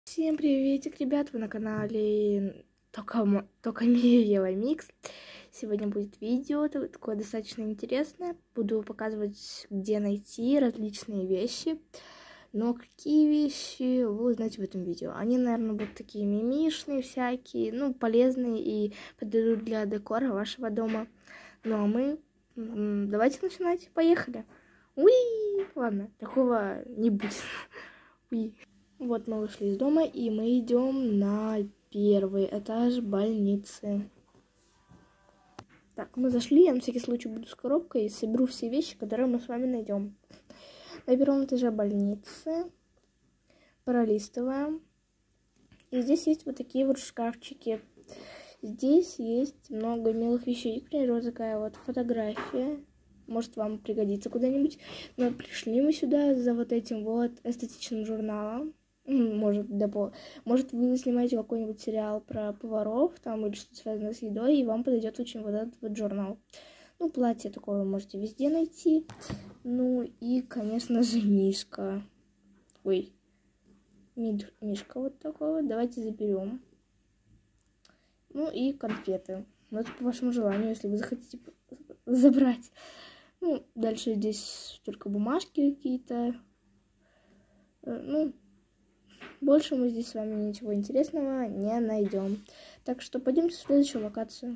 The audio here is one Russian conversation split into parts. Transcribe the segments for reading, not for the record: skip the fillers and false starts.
Всем приветик, ребят! Вы на канале только Миева Микс. Сегодня будет видео такое достаточно интересное. Буду показывать, где найти различные вещи. Но какие вещи, вы узнаете в этом видео. Они, наверное, будут такие мимишные всякие, ну, полезные и подойдут для декора вашего дома. Ну, а мы... Давайте начинать. Поехали! Уи! Ладно, такого не будет. Уи! Вот мы вышли из дома, и мы идем на первый этаж больницы. Так, мы зашли, я на всякий случай буду с коробкой и соберу все вещи, которые мы с вами найдем. На первом этаже больницы пролистываем. И здесь есть вот такие вот шкафчики. Здесь есть много милых вещей. К примеру, вот такая вот фотография. Может, вам пригодится куда-нибудь. Но пришли мы сюда за вот этим вот эстетичным журналом. Может, вы снимаете какой-нибудь сериал про поваров там или что-то связанное с едой, и вам подойдет очень вот этот вот журнал. Ну, платье такое вы можете везде найти. Ну и, конечно же, мишка. Ой, мишка вот такого. Давайте заберем. Ну и конфеты. Ну, это по вашему желанию, если вы захотите забрать. Ну, дальше здесь только бумажки какие-то. Ну, больше мы здесь с вами ничего интересного не найдем. Так что пойдемте в следующую локацию.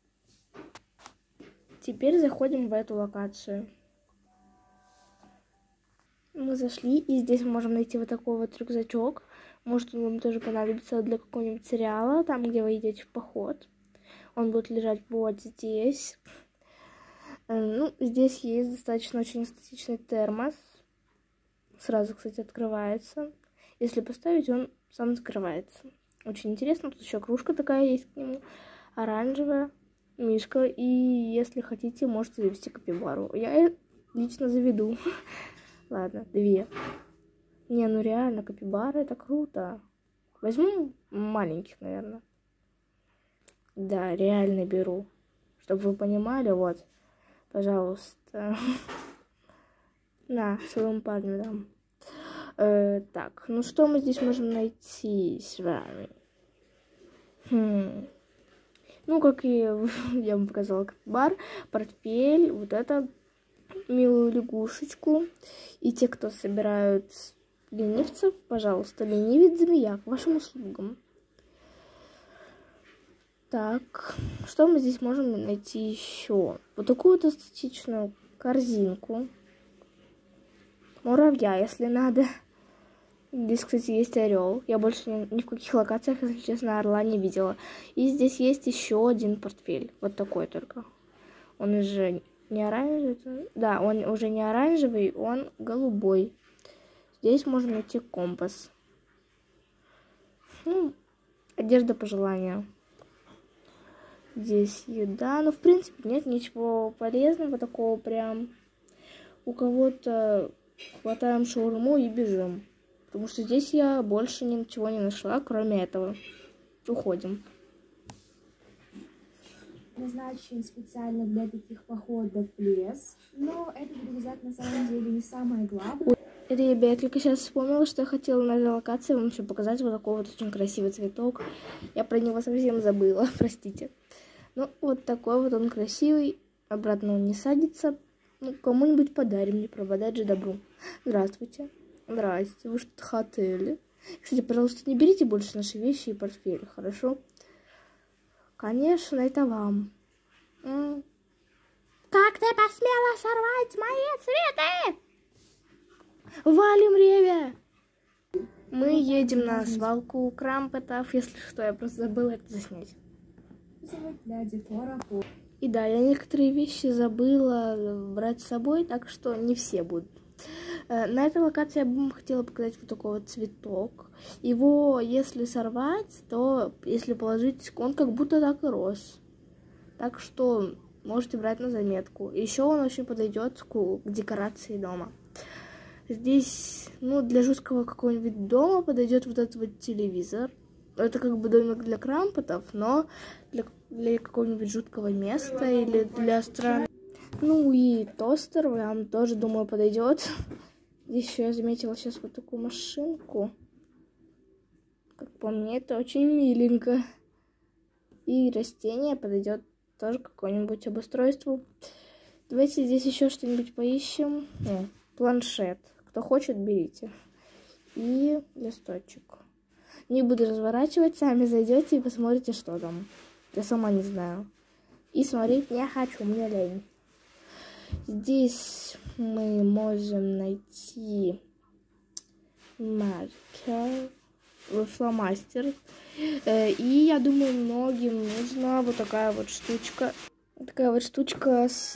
Теперь заходим в эту локацию. Мы зашли, и здесь мы можем найти вот такой вот рюкзачок. Может, он вам тоже понадобится для какого-нибудь сериала, там, где вы идете в поход. Он будет лежать вот здесь. Ну, здесь есть достаточно очень эстетичный термос. Сразу, кстати, открывается. Если поставить, он сам закрывается. Очень интересно. Тут еще кружка такая есть к нему. Оранжевая. Мишка. И если хотите, можете завести капибару. Я лично заведу. Ладно, 2. Не, ну реально, капибара это круто. Возьму маленьких, наверное. Да, реально беру. Чтобы вы понимали, вот. Пожалуйста. На, своему парню дам. Так, ну что мы здесь можем найти с вами? Ну, как и я вам показала, капибар, портфель, вот это милую лягушечку. И те, кто собирают ленивцев, пожалуйста, ленивец-змея к вашим услугам. Так, что мы здесь можем найти еще? Вот такую вот эстетичную корзинку. Муравья, если надо. Здесь, кстати, есть орел. Я больше ни в каких локациях, если честно, орла не видела. И здесь есть еще один портфель. Вот такой только. Он уже не оранжевый. Да, он уже не оранжевый, он голубой. Здесь можно найти компас. Ну, одежда по желанию. Здесь еда. Ну, в принципе, нет ничего полезного такого прям. У кого-то хватаем шаурму и бежим. Потому что здесь я больше ничего не нашла, кроме этого. Уходим. Назначен специально для таких походов в лес. Но этот рюкзак на самом деле не самое главное. Ребят, я только сейчас вспомнила, что я хотела на этой локации вам еще показать вот такой вот очень красивый цветок. Я про него совсем забыла, простите. Ну, вот такой вот он красивый. Обратно он не садится. Ну, кому-нибудь подарим, не пропадать же добру. Здравствуйте. Здрасте, вы что-то хотели? Кстати, пожалуйста, не берите больше наши вещи и портфель, хорошо? Конечно, это вам. Как ты посмела сорвать мои цветы? Валим, ребя! Мы едем на свалку крампетов. Если что, я просто забыла это заснять. Для декора. И да, я некоторые вещи забыла брать с собой, так что не все будут. На этой локации я бы вам хотела показать вот такой вот цветок. Его, если сорвать, то если положить, он как будто так и рос. Так что можете брать на заметку. Еще он очень подойдет к декорации дома. Здесь, ну, для жуткого какого-нибудь дома подойдет вот этот вот телевизор. Это как бы домик для крампетов, но для какого-нибудь жуткого места или для стран. Ну и тостер вам тоже, думаю, подойдет. Здесь еще я заметила сейчас вот такую машинку. по мне, это очень миленько. И растение подойдет тоже к какому-нибудь обустройству. Давайте здесь еще что-нибудь поищем. Планшет. Кто хочет, берите. И листочек. Не буду разворачивать, сами зайдете и посмотрите, что там. Я сама не знаю. И смотреть не хочу, мне лень. Здесь мы можем найти маркер, фломастер. И я думаю, многим нужна вот такая вот штучка. Такая вот штучка с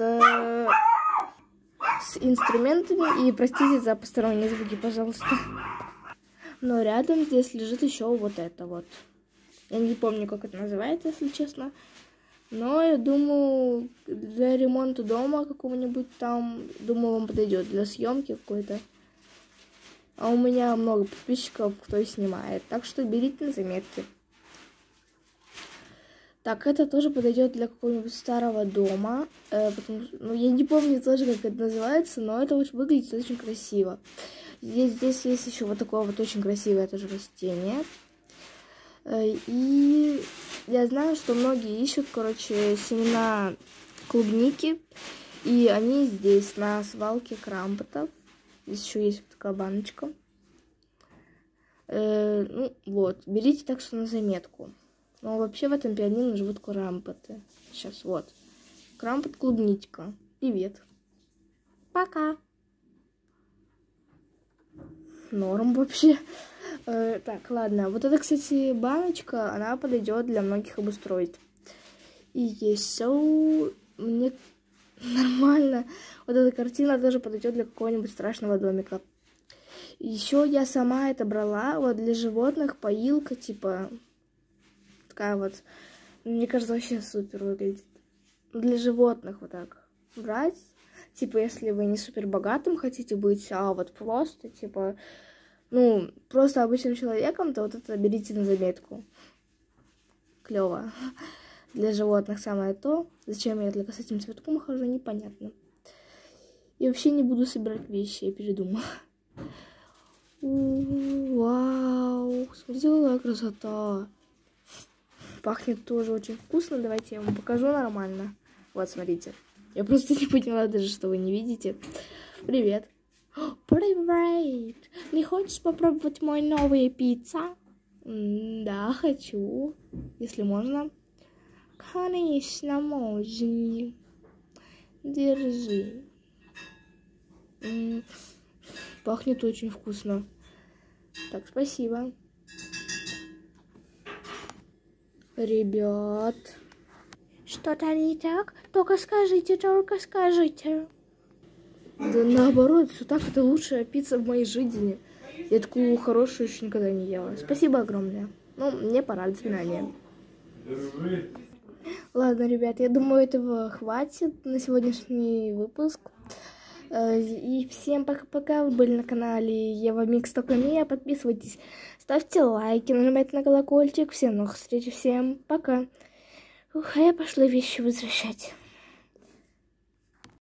инструментами. И простите за посторонние звуки, пожалуйста. Но рядом здесь лежит еще вот это вот. Я не помню, как это называется, если честно. Но я думаю, для ремонта дома какого-нибудь там, думаю, вам подойдет. Для съемки какой-то. А у меня много подписчиков, кто и снимает. Так что берите на заметки. Так, это тоже подойдет для какого-нибудь старого дома. Потому что, ну, я не помню тоже, как это называется, но это выглядит очень красиво. Здесь есть еще вот такое вот очень красивое тоже растение. И я знаю, что многие ищут, короче, семена клубники. И они здесь, на свалке крампотов. Здесь еще есть вот такая баночка. Ну, вот, берите так что на заметку. Но вообще в этом пианино живут крампоты. Сейчас, вот. Крампот клубничка. Привет. Пока. Норм вообще. Так, ладно. Вот эта, кстати, баночка, она подойдет для многих обустройств. И еще мне нормально. Вот эта картина тоже подойдет для какого-нибудь страшного домика. Еще я сама это брала. Вот для животных поилка, типа, такая вот. Мне кажется, вообще супер выглядит. Для животных вот так брать. Типа, если вы не супер богатым хотите быть, а вот просто, типа, ну, просто обычным человеком, то вот это берите на заметку. Клево. Для животных самое то. Зачем я с этим цветком хожу, непонятно. И вообще не буду собирать вещи, я передумала. Вау, смотрите, какая красота. Пахнет тоже очень вкусно. Давайте я вам покажу нормально. Вот, смотрите. Я просто не поняла даже, что вы не видите. Привет. Привет. Не хочешь попробовать мой новый пицца? Да, хочу. Если можно. Конечно, можно. Держи. Пахнет очень вкусно. Так, спасибо. Ребят. Что-то не так? Только скажите, только скажите. Да наоборот, все так, это лучшая пицца в моей жизни. Я такую хорошую еще никогда не ела. Спасибо огромное. Ну, мне пора, до свидания. Ладно, ребят, я думаю, этого хватит на сегодняшний выпуск. И всем пока-пока, вы были на канале Ева Микс Токамия. Подписывайтесь, ставьте лайки, нажимайте на колокольчик. Всем новых встреч, всем пока. Ух, а я пошла вещи возвращать.